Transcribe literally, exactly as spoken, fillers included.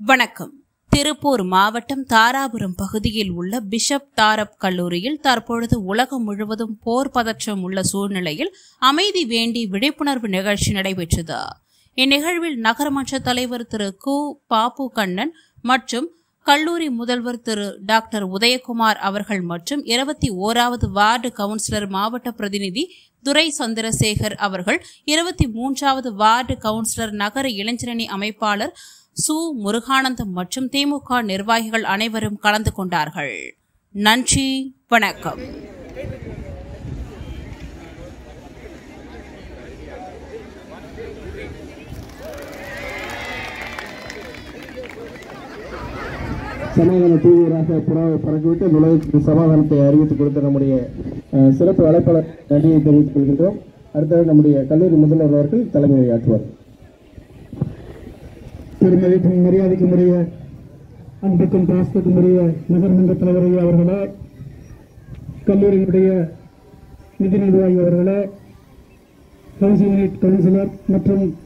வணக்கம். திருப்பூர் மாவட்டம் தாராபுரம் பகுதியில் உள்ள பிஷப் தாரப் கல்லூரியில் தற்பொழுது உலகம் முழுவதும் போர் பதற்றம் உள்ள சூழ்நிலையில் அமைதி வேண்டி விழிப்புணர்வு நிகழ்ச்சி நடைபெற்றது. இந்நிகழ்வில் நகரமன்ற தலைவர் திரு கு பாப்பு கண்ணன் மற்றும் கல்லூரி முதல்வர் திரு டாக்டர் உதயகுமார் அவர்கள் மற்றும் இருபத்தி ஓராவது வார்டு கவுன்சிலர் மாவட்ட பிரதிநிதி துரை சந்திரசேகர் அவர்கள், இருபத்தி மூன்றாவது வார்டு கவுன்சிலர் நகர இளைஞரணி அமைப்பாளர் சு முருகானந்தம் மற்றும் திமுக நிர்வாகிகள் அனைவரும் கலந்து கொண்டார்கள். நன்றி, வணக்கம். சமாதான தூதுவராக புறாவை பறக்கிவிட்டு உலகத்துக்கு சமாதானத்தை அறிவித்துக் கொடுத்த நம்முடைய சிறப்பு அழைப்பாளர் நன்றியை தெரிவித்துக் கொள்கின்றோம். அடுத்தது நம்முடைய கல்லூரி முதல்வர் அவர்கள் தலைமையை ஆற்றுவார். பெருமதிக்கும் மரியாதைக்கும் உரிய அன்புக்கும் பாசத்துக்கும் உரிய நகர்மன்ற தலைவர் அவர்களே, கல்லூரியினுடைய நிதி நிர்வாகி அவர்களே, கவுன்சிலர் கவுன்சிலர் மற்றும்